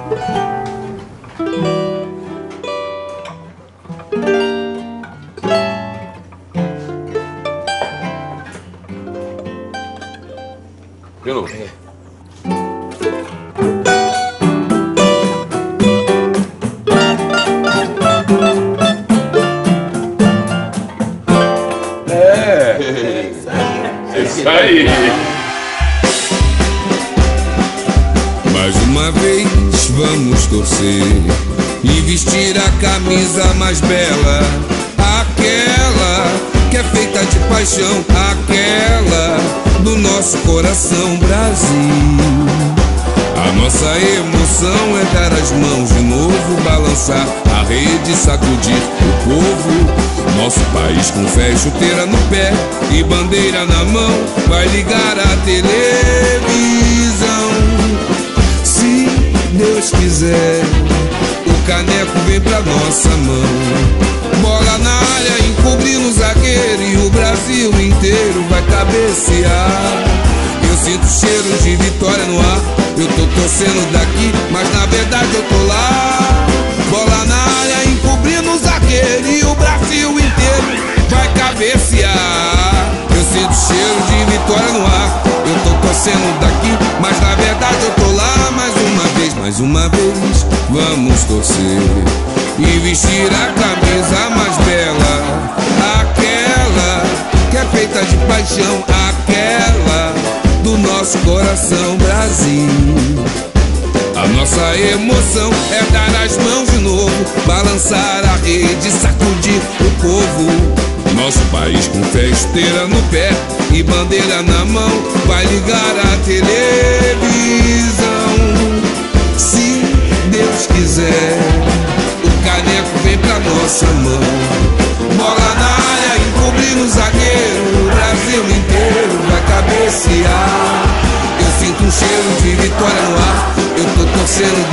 De novo. Isso aí. Mais uma vez vamos torcer e vestir a camisa mais bela, aquela que é feita de paixão, aquela do nosso coração, Brasil. A nossa emoção é dar as mãos de novo, balançar a rede, sacudir o povo. Nosso país com fé e chuteira no pé e bandeira na mão, vai ligar a televisão. Se Deus quiser, o caneco vem pra nossa mão. Bola na área, encobrindo o zagueiro e o Brasil inteiro vai cabecear. Eu sinto cheiro de vitória no ar, eu tô torcendo daqui, mas na verdade eu tô lá. Bola na área, encobrindo o zagueiro e o Brasil inteiro vai cabecear. Eu sinto cheiro de vitória no ar, eu tô torcendo daqui, mas na verdade eu tô lá. Mais uma vez, vamos torcer e vestir a camisa mais bela, aquela que é feita de paixão, aquela do nosso coração, Brasil. A nossa emoção é dar as mãos de novo, balançar a rede, sacudir o povo. Nosso país com fé, esteira no pé e bandeira na mão, vai ligar a televisão. Se Deus quiser, o caneco vem pra nossa mão. Bola na área, encobrindo o zagueiro, o Brasil inteiro vai cabecear. Eu sinto um cheiro de vitória no ar, eu tô torcendo